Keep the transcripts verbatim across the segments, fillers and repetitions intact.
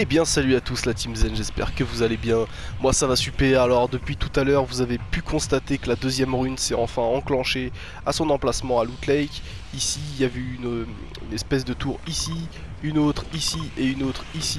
Eh bien salut à tous la team Zen, j'espère que vous allez bien. Moi ça va super. Alors depuis tout à l'heure vous avez pu constater que la deuxième rune s'est enfin enclenchée à son emplacement à Loot Lake. Ici il y avait une, une espèce de tour ici, une autre ici et une autre ici.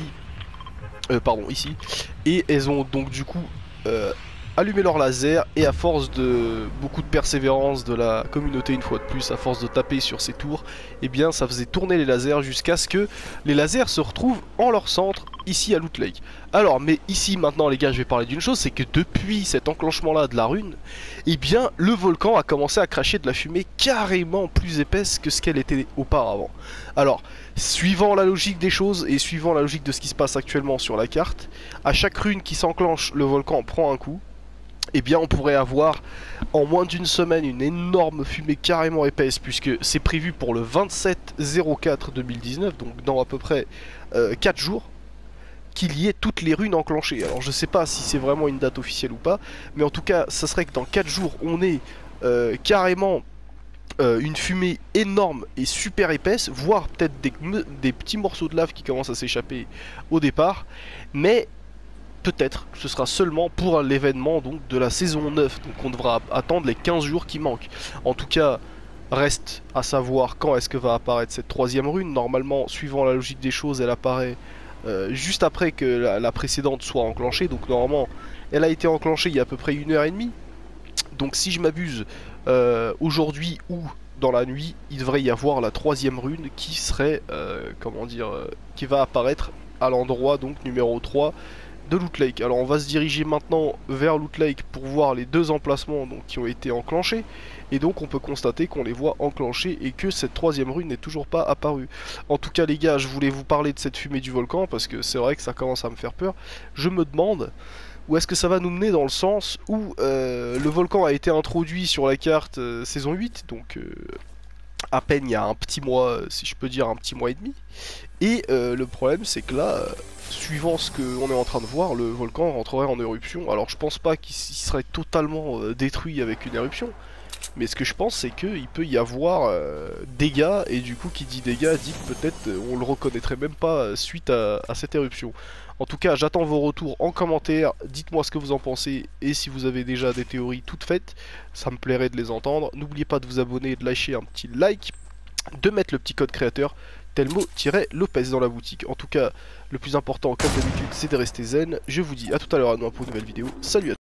Euh, pardon ici. Et elles ont donc du coup euh, allumé leur laser et à force de beaucoup de persévérance de la communauté une fois de plus, à force de taper sur ces tours, et eh bien ça faisait tourner les lasers jusqu'à ce que les lasers se retrouvent en leur centre ici à Loot Lake. Alors mais ici maintenant les gars je vais parler d'une chose, c'est que depuis cet enclenchement là de la rune, et eh bien le volcan a commencé à cracher de la fumée carrément plus épaisse que ce qu'elle était auparavant. Alors suivant la logique des choses et suivant la logique de ce qui se passe actuellement sur la carte, à chaque rune qui s'enclenche le volcan prend un coup. Eh bien on pourrait avoir en moins d'une semaine une énorme fumée carrément épaisse, puisque c'est prévu pour le vingt-sept zéro quatre deux mille dix-neuf, donc dans à peu près euh, quatre jours, qu'il y ait toutes les runes enclenchées. Alors je sais pas si c'est vraiment une date officielle ou pas, mais en tout cas ça serait que dans quatre jours on ait euh, carrément euh, une fumée énorme et super épaisse, voire peut-être des, des petits morceaux de lave qui commencent à s'échapper au départ, mais peut-être que ce sera seulement pour l'événement donc de la saison neuf, donc on devra attendre les quinze jours qui manquent. En tout cas, reste à savoir quand est-ce que va apparaître cette troisième rune. Normalement, suivant la logique des choses, elle apparaît euh, juste après que la, la précédente soit enclenchée, donc normalement elle a été enclenchée il y a à peu près une heure et demie. Donc si je m'abuse, euh, aujourd'hui ou dans la nuit, il devrait y avoir la troisième rune qui serait, euh, comment dire, euh, qui va apparaître à l'endroit donc numéro trois de Loot Lake. Alors on va se diriger maintenant vers Loot Lake pour voir les deux emplacements donc, qui ont été enclenchés, et donc on peut constater qu'on les voit enclenchés et que cette troisième rune n'est toujours pas apparue. En tout cas les gars, je voulais vous parler de cette fumée du volcan parce que c'est vrai que ça commence à me faire peur. Je me demande où est-ce que ça va nous mener, dans le sens où euh, le volcan a été introduit sur la carte euh, saison huit, donc euh, à peine il y a un petit mois, si je peux dire un petit mois et demi. Et euh, le problème c'est que là, euh, suivant ce qu'on est en train de voir, le volcan rentrerait en éruption. Alors je pense pas qu'il serait totalement euh, détruit avec une éruption, mais ce que je pense c'est qu'il peut y avoir euh, dégâts, et du coup qui dit dégâts dit que peut-être euh, on le reconnaîtrait même pas euh, suite à, à cette éruption. En tout cas j'attends vos retours en commentaire, dites-moi ce que vous en pensez, et si vous avez déjà des théories toutes faites, ça me plairait de les entendre. N'oubliez pas de vous abonner et de lâcher un petit like, de mettre le petit code créateur Telmo-Lopez dans la boutique. En tout cas, le plus important, comme d'habitude, c'est de rester zen. Je vous dis à tout à l'heure à nous pour une nouvelle vidéo. Salut à tous.